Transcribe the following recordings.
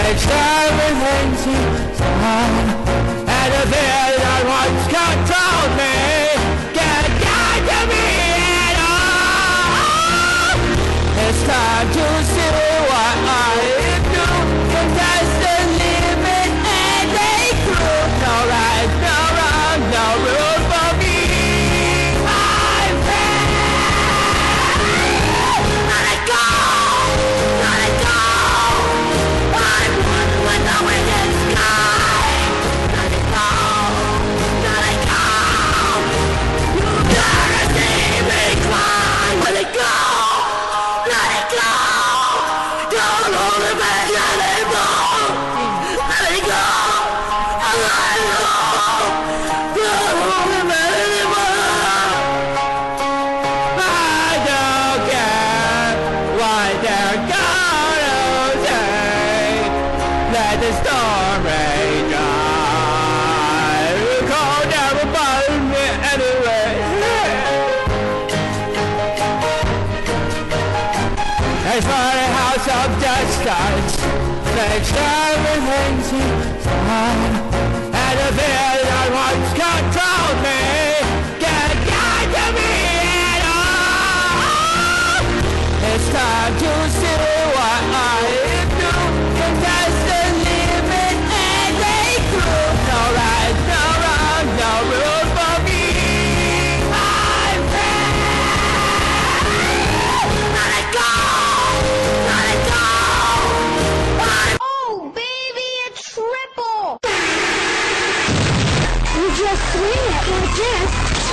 Makes everything seem fine, and the fear that once controlled me can't get to me at all. It's time to see what I do. Contest the limit and break through. No right, no wrong, no rules for me. I'm free. Let it go. Let it go. I'm one with the wind and sky. Let it go. Let it go. You never see me climb. Let it go. Let it go. Don't hold it back anymore. Let it go. Let it go. Don't hold it back anymore. I don't care what they're gonna say. Let the storm rage on. The cold never bothers me anyway. It's funny how some just starts, makes everything seem fine, and the fear that once controlled me can't get to me at all. It's time to see what I do. Contest the limit and break through. No right, no wrong, no rules for me. I'm free. Let it go. Let it go. Oh, baby, a triple! You just swing it like this.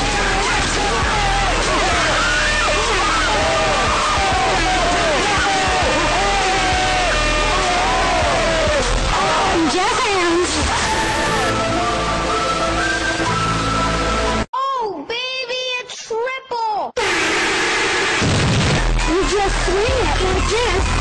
Jazz hands. Oh, baby, a triple! You just swing it like this.